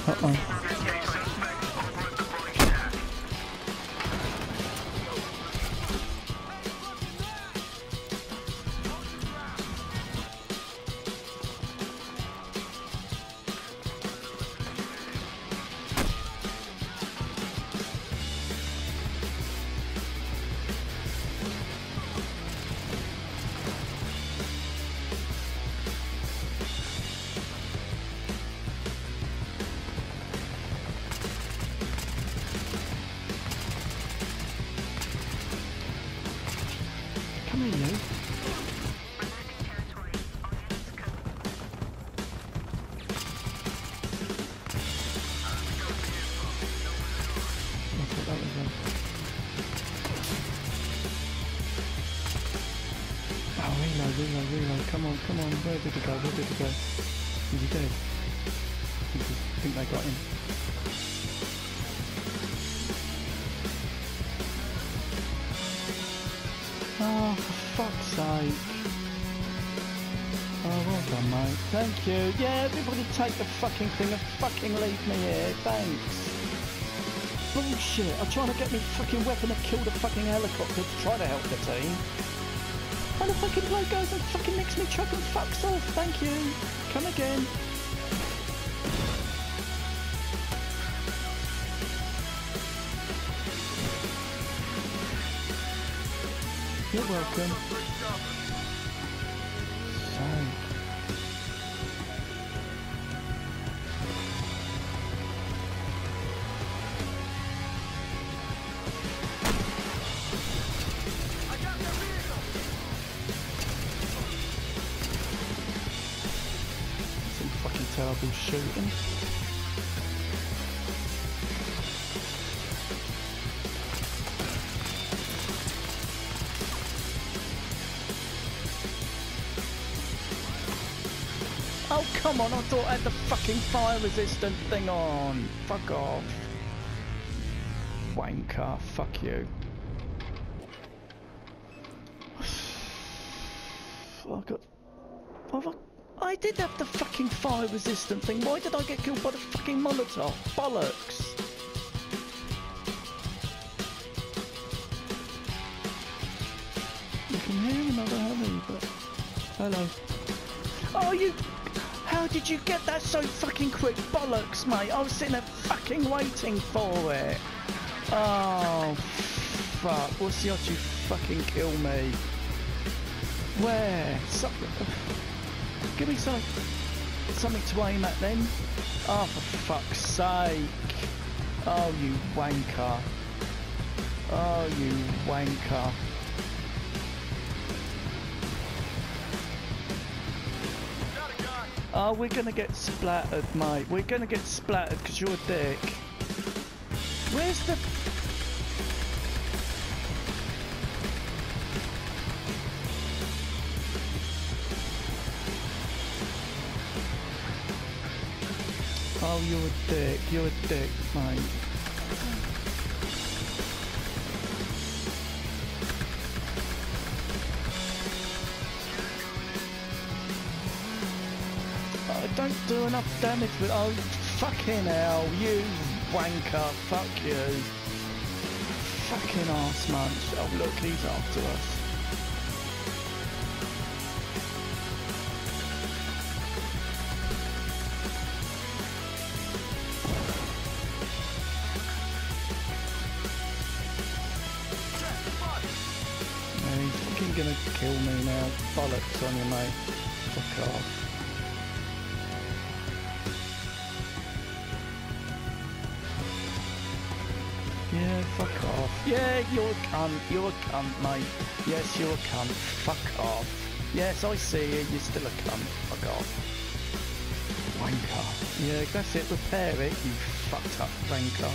Uh-oh. Come here, you. That's what that was then. Oh, reload. Come on. Where did he go? Is he dead? I think they got him. Oh, for fuck's sake. Oh, well done, mate. Thank you. Yeah, everybody take the fucking thing and fucking leave me here. Thanks. Bullshit. I'm trying to get me fucking weapon to kill the fucking helicopter to try to help the team. And the fucking bloke goes and fucking nicks me truck and fucks off. Thank you. Come again. You're welcome. Sorry. Some fucking terrible shooting. Oh, come on, I thought I had the fucking fire resistant thing on. Fuck off. Wanker, fuck you. I did have the fucking fire resistant thing. Why did I get killed by the fucking Molotov? Bollocks. You can hear another heli, but... Hello. Oh, you... How did you get that so fucking quick? Bollocks, mate. I was sitting there fucking waiting for it. Oh, fuck. What's the odds you fucking kill me? Where? Give me something to aim at then. Oh, for fuck's sake. Oh, you wanker. Oh, you wanker. Oh, we're gonna get splattered, mate. We're gonna get splattered because you're a dick. Where's the... Oh, you're a dick. You're a dick, mate. Don't do enough damage with... Oh, fucking hell, you wanker, fuck you. Fucking arse munch. Oh, look, he's after us. Yeah, he's fucking gonna kill me now. Bollocks on you, mate. Fuck off. Yeah, fuck off. Yeah, you're a cunt, mate. Yes, you're a cunt. Fuck off. Yes, I see you. You're still a cunt. Fuck off. Wanker. Yeah, that's it. Repair it, you fucked up wanker.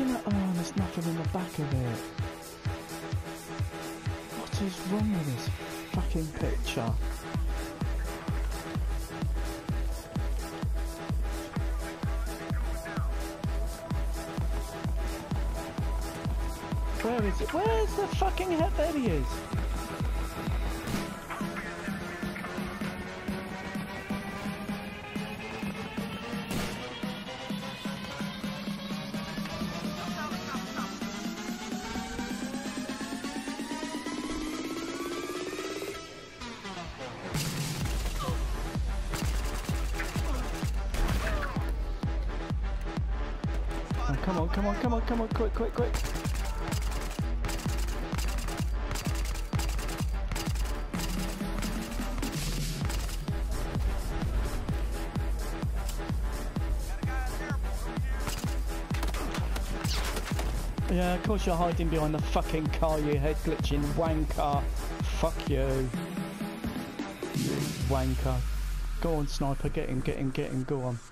fucking... Oh, there's nothing in the back of it. What is wrong with this fucking picture? Where is it? Where's the fucking head? There he is. Oh, come on, come on, come on, come on, quick, quick, quick. Yeah, of course you're hiding behind the fucking car, you head glitching wanker. Fuck you. You wanker. Go on, sniper, get him, get him, get him, go on.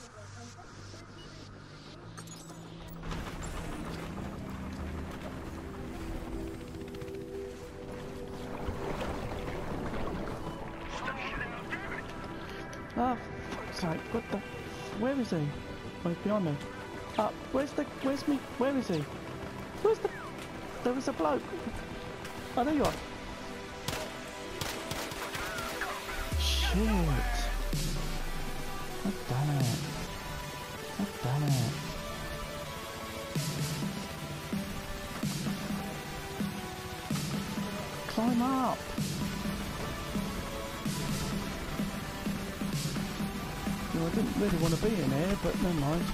Ah, fuck's sake, what the... Where is he? Oh, he's behind me. Where's me? Where is he? Where's the... There was a bloke. Oh, there you are. Shit. God damn it. God damn it. Climb up. No, I didn't really want to be in here, but never mind.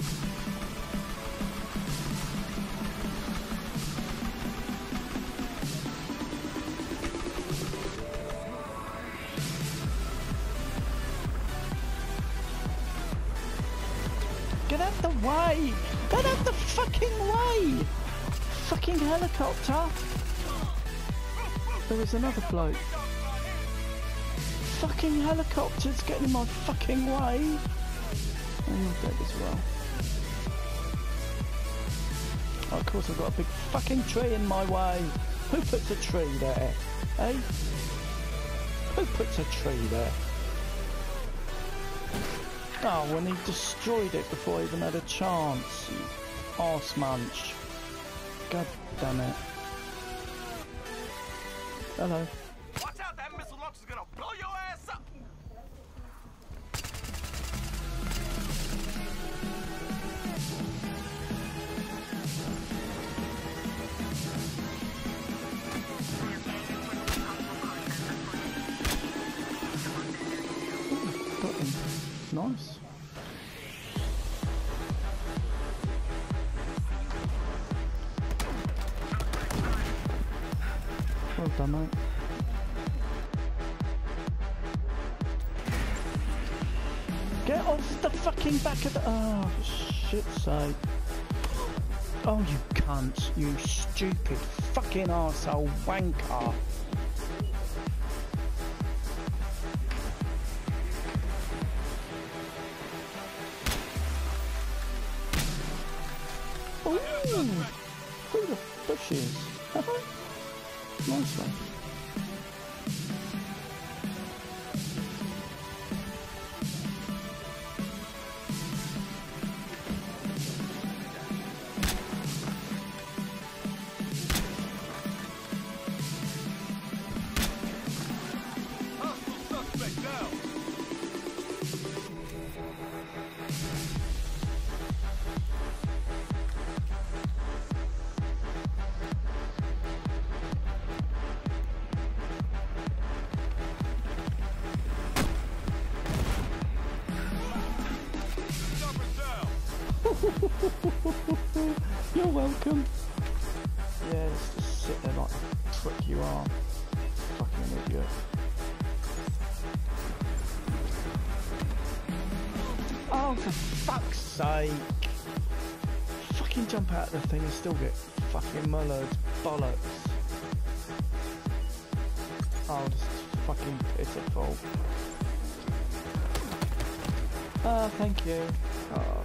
Get out the way! Get out the fucking way! Fucking helicopter! There was another bloke. Fucking helicopter's getting in my fucking way! And you're dead as well. Oh, of course I've got a big fucking tree in my way! Who puts a tree there? Eh? Who puts a tree there? Oh, when he destroyed it before I even had a chance. You arse munch. God damn it. Hello. Watch out, that missile launch is gonna blow your ass up! Got him. Nice. Well done, mate. Get off the fucking back of the... Oh, shit's sake. Oh, you cunt. You stupid fucking arsehole wanker. Ooh, through the bushes. Nice one. Hostile suspect down! You're welcome. Yeah, just sit there like the prick you are. Fucking idiot. Oh, for fuck's sake. Fucking jump out of the thing and still get fucking mullered. Bollocks. Oh, this is fucking pitiful. Oh, thank you. Oh.